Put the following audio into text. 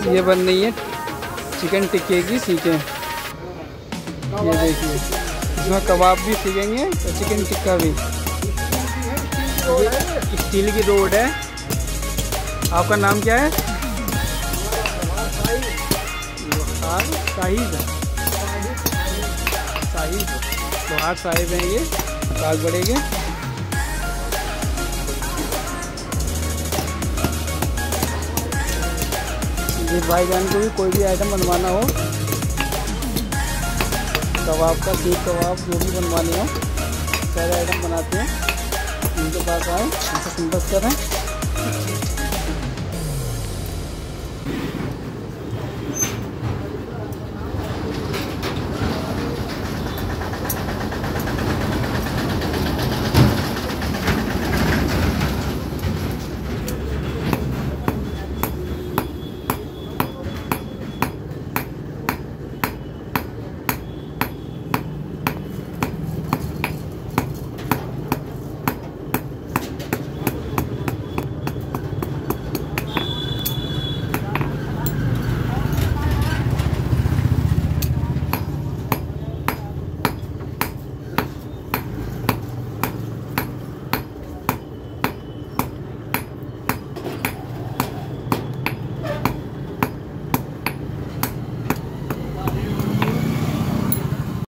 ये बन रही है चिकन टिक्के की सीखें। ये देखिए इसमें कबाब भी सीखेंगे और चिकन टिक्का भी। ये स्टील की रोड है। आपका नाम क्या है? साहिब लोहार साहिब हैं ये, काग बढ़ेंगे। ये भाईजान को भी कोई भी आइटम बनवाना हो, कबाब का, सीख कबाब जो भी बनवाने हो, सारे आइटम बनाते हैं। इनके पास आए, इनसे संपर्क करें।